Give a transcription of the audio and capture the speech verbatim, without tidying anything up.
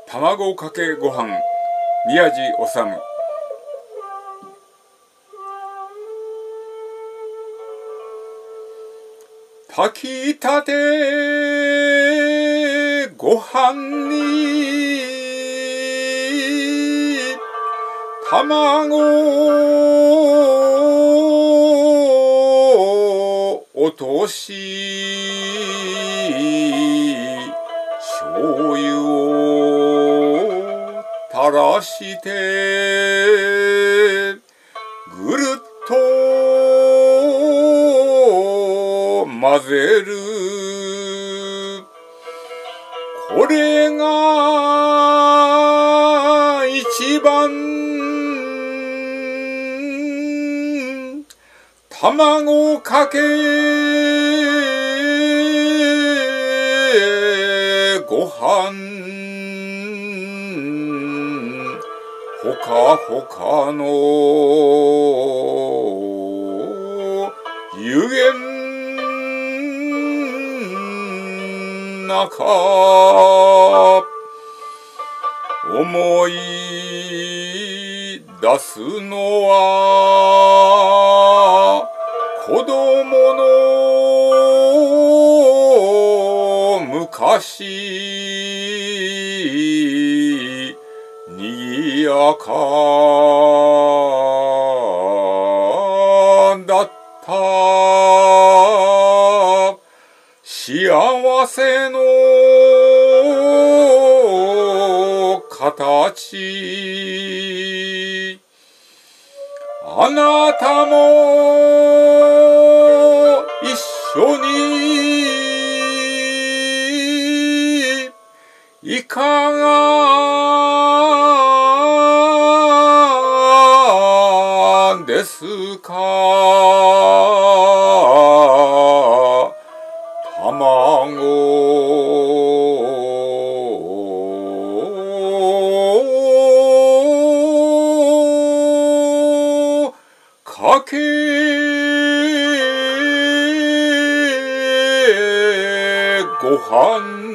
卵かけご飯宮地治。炊きたてご飯に卵落とし醤油を垂らしてぐるっと混ぜる。これが一番卵かけご飯ほかほかの湯気中思い出すのは子供の昔にぎやかだった幸せの形。あなたも一緒にいかがですか。卵かけご飯